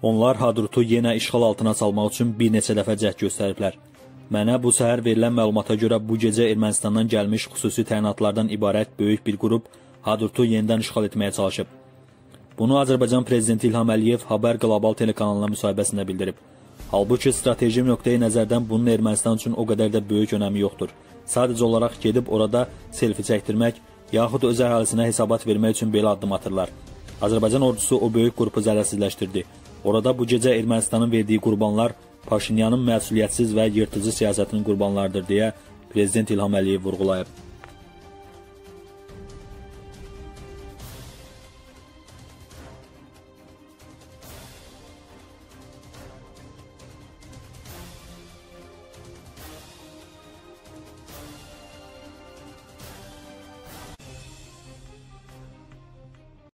Onlar Hadrutu yenə işğal altına salmaq üçün bir neçə dəfə cəhd göstəriblər. Mənə bu səhər verilən məlumata görə bu gecə Ermənistandan gəlmiş xüsusi təyinatlardan ibarət böyük bir qrup Hadrutu yenidən işğal etməyə çalışıb. Bunu Azərbaycan Prezidenti İlham Əliyev Haber Qlobal telekanalına müsahibəsində bildirib. Halbuki strateji nöqteyi nəzərdən bunun Ermənistan üçün o qədər də böyük önəmi yoxdur. Sadəcə olaraq gedib orada selfie çəkdirmək, yaxud öz əhalisinə hesabat vermək üçün belə addım atırlar. Azərbaycan ordusu o böyük qrupu zərərsizləşdirdi. Orada bu gecə Ermənistanın verdiyi qurbanlar Paşinyanın məsuliyyətsiz və yırtıcı siyasətinin qurbanlarıdır deyə Prezident İlham Əliyev vurğulayıb.